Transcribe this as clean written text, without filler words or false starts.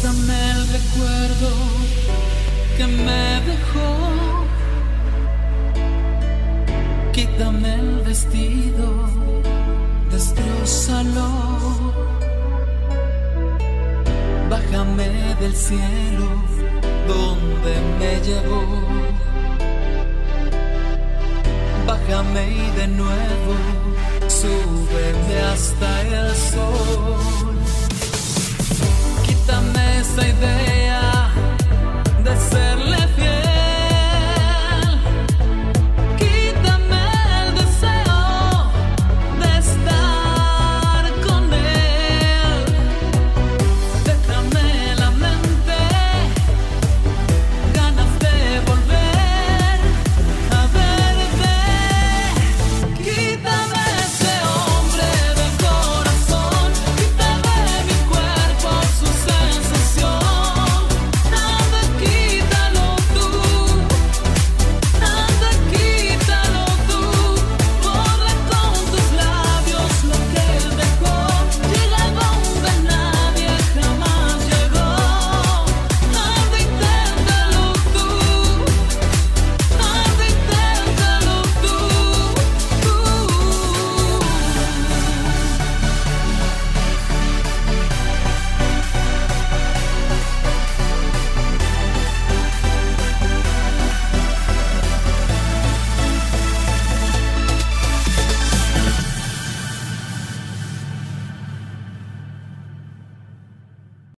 Bórrame el recuerdo que me dejó. Quítame el vestido, destrózalo. Bájame del cielo donde me llevó. Bájame y de nuevo súbeme hasta el sol.